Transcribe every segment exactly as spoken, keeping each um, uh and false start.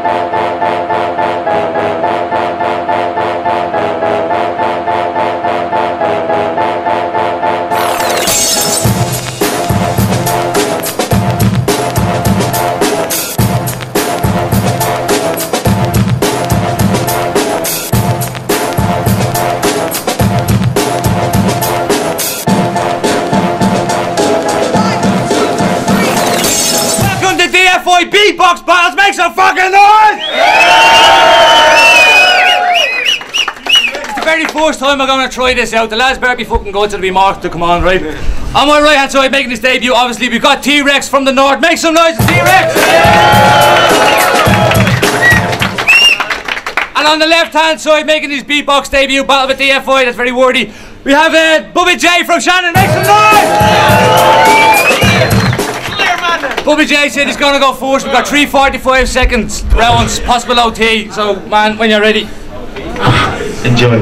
Beatbox battles, make some fucking noise! It's the very first time I'm gonna try this out. The lads better be fucking good to be marked to come on, right? On my right hand side, making his debut, obviously, we've got T-Rex from the north. Make some noise, T-Rex! And on the left hand side, making his beatbox debut, battle with D F I, that's very wordy. We have uh, Bubby J from Shannon. Make some noise! Bubby J said he's gonna go first. We've got three forty-five seconds rounds, possible O T. So, man, when you're ready, enjoy.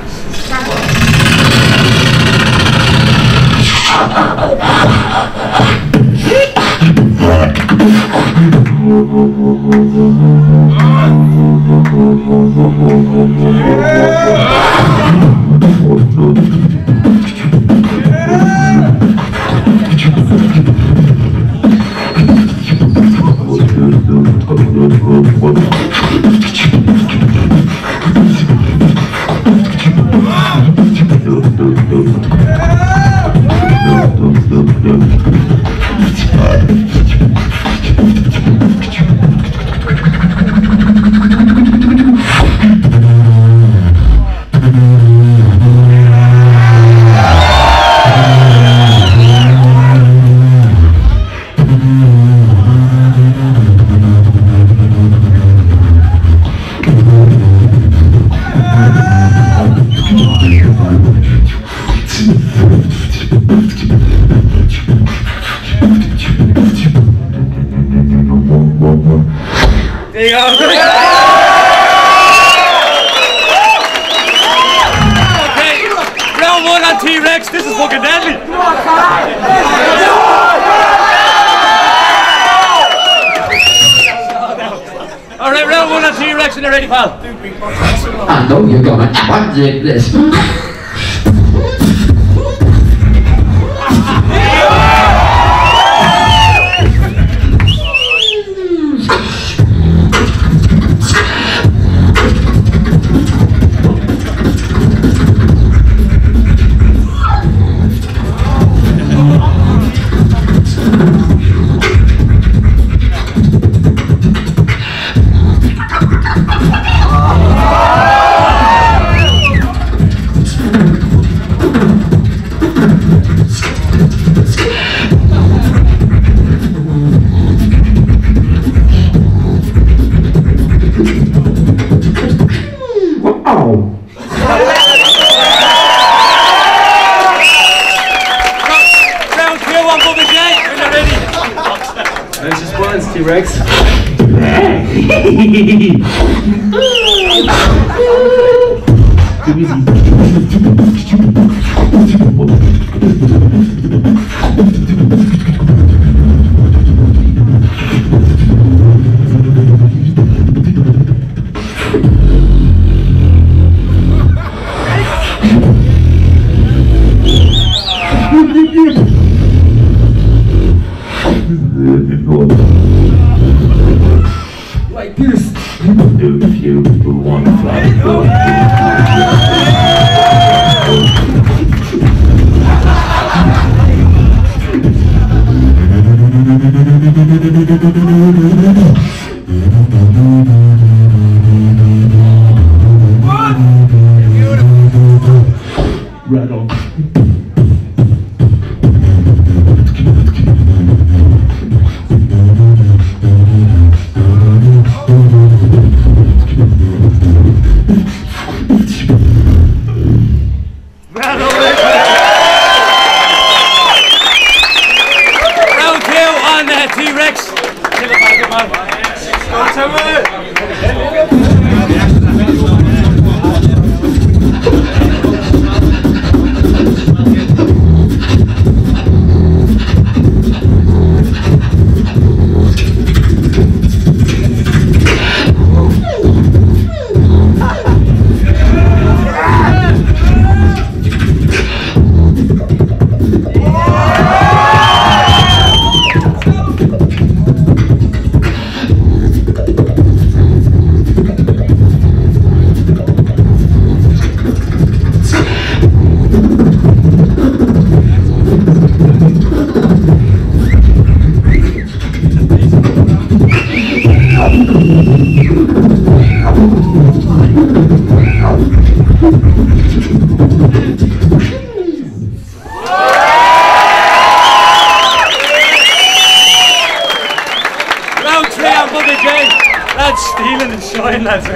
There you go. Okay, round one on T-Rex. This is fucking deadly. Alright, round one on T-Rex, and you're ready, pal. I know you're gonna magic this. T-Rex. Like this. If you want to fly, right on. T-Rex. Round three on Bubby J. That's stealing and shine, lads.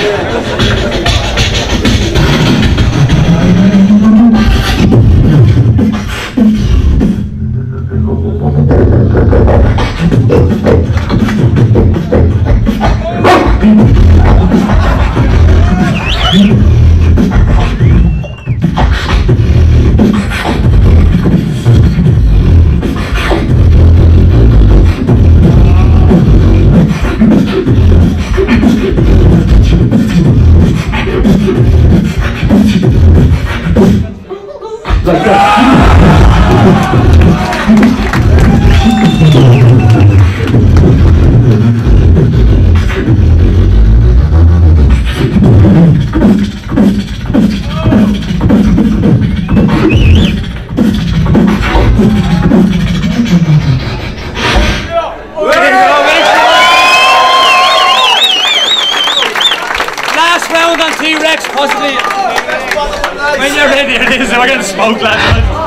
Last round on T-Rex, possibly. When you're ready, it is. We're getting smoked, lads.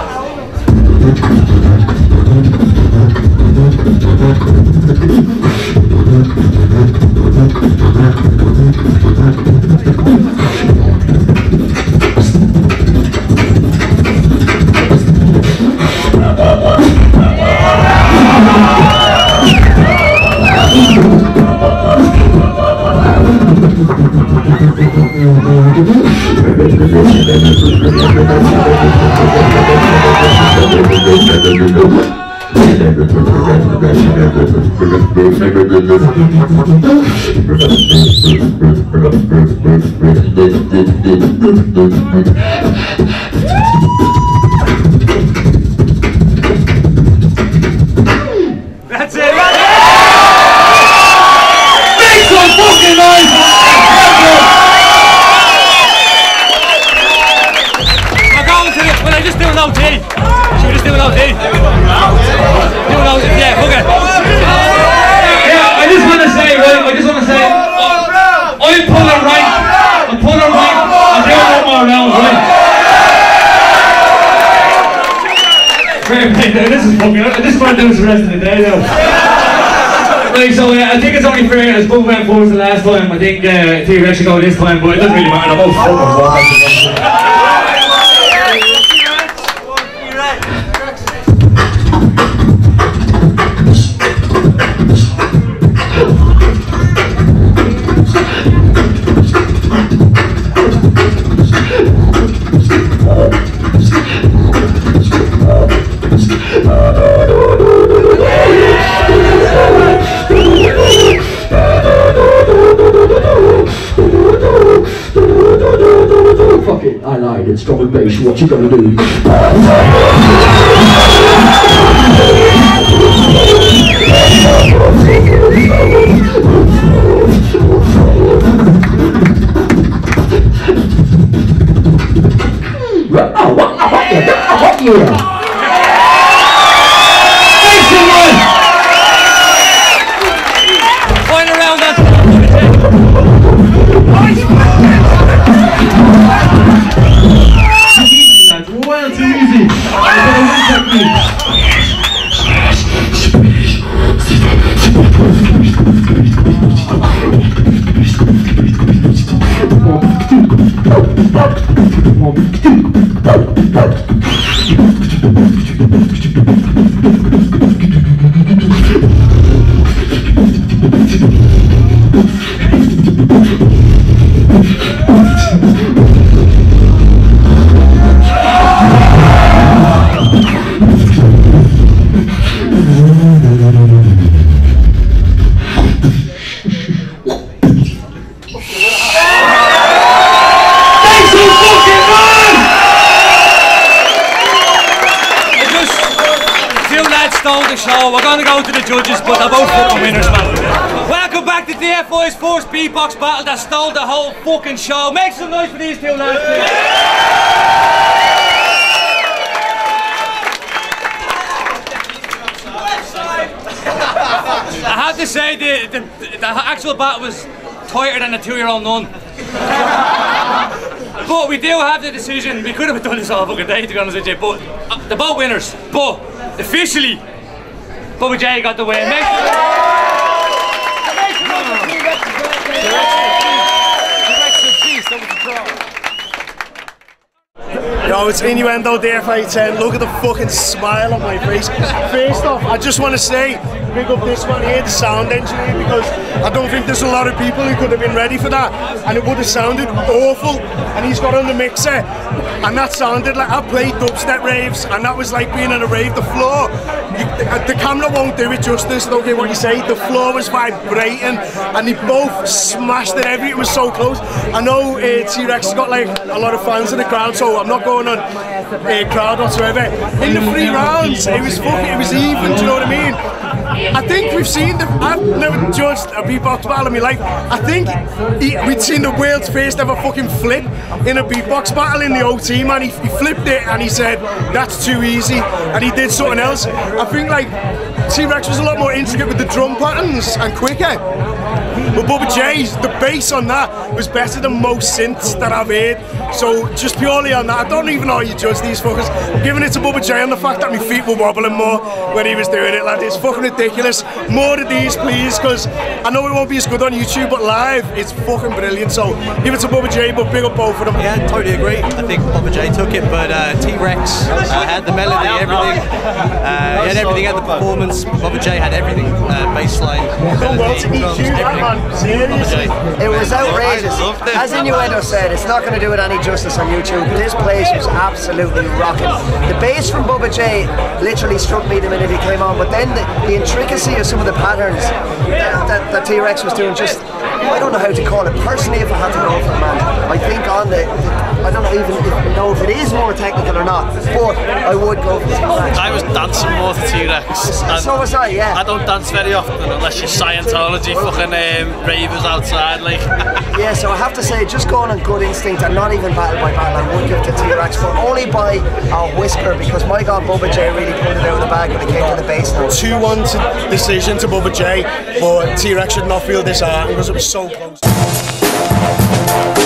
That's it. Make some fucking noise. We're going to the. Will I just do an O T? Should we just do an O T? Do an O T. Yeah, fuck it. Yeah, I just want to say, right? I just want to say, I'm pulling right. I'm pulling right. I'm doing one more round, right? Fair play, now. This is fucking. I just want to do this the rest of the day, though. Right, so uh, I think it's only fair as Bubba went forward the last time. I think uh, T-Rex should go this time, but it doesn't really matter. I'm both fucking. Fuck it, I lied, it's drum and bass, what you gonna do? Oh, what, what, yeah, what, yeah. Stole the show. We're going to go to the judges, but they're both fucking winners, man. Welcome back to D F I's first beatbox battle that stole the whole fucking show. Make some noise for these two lads, please. I have to say, the, the, the actual battle was tighter than a two-year-old nun. But we do have the decision. We could have done this all fucking day, to be honest with you. But uh, the both winners. But officially, Bubba J got the win. Make Yo, it's Innuendo D F I ten. Look at the fucking smile on my face. First off, I just want to say, big up this one here, the sound engineer, because I don't think there's a lot of people who could have been ready for that, and it would have sounded awful. And he's got on the mixer, and that sounded like I played dubstep raves, and that was like being in a rave. The floor, you, the, the camera won't do it justice. Don't care what you say. The floor was vibrating, and they both smashed it. Every it was so close. I know uh, T-Rex has got like a lot of fans in the crowd, so I'm not going on uh, crowd whatsoever. In the three rounds, it was fucking, it was even. Do you know what I mean? I think we've seen the. I've never judged a beatbox battle in my life. I think he, we'd seen the world's first ever fucking flip in a beatbox battle in the O T, man. He, he flipped it and he said, that's too easy. And he did something else. I think like T-Rex was a lot more intricate with the drum patterns and quicker. But Bubba J's, the bass on that was better than most synths that I've heard. So just purely on that, I don't even know how you judge these fuckers. I'm giving it to Bubba J on the fact that my feet were wobbling more when he was doing it. Like, it's fucking ridiculous. More of these, please, because I know it won't be as good on YouTube, but live, it's fucking brilliant. So give it to Bubba J, but big up both of them. Yeah, totally agree. I think Bubba J took it, but uh, T-Rex uh, had the melody, everything. Uh, he had everything, had the performance. Bubba J had everything. Uh, bassline, melody, drums, everything. It was outrageous. As Innuendo said, it's not going to do it any justice on YouTube. This place was absolutely rocking. The bass from Bubba J literally struck me the minute he came on, but then the, the intricacy of some of the patterns that, that, that T-Rex was doing, just, I don't know how to call it. Personally, if I had to go for the man, I think on the, I don't even if, know if it is more technical or not, but I would go for T-Rex. I was dancing more to T-Rex. So was I, yeah. I don't dance very often unless you're Scientology fucking um, ravers outside, like. Yeah, so I have to say, just going on gut instinct and not even battle by battle, I would give it to T-Rex, but only by a whisker, because my god, Bubba J really pulled it out of the bag when it came to the bass note. two one decision to Bubba J, but T-Rex should not feel disheartened because it was so close.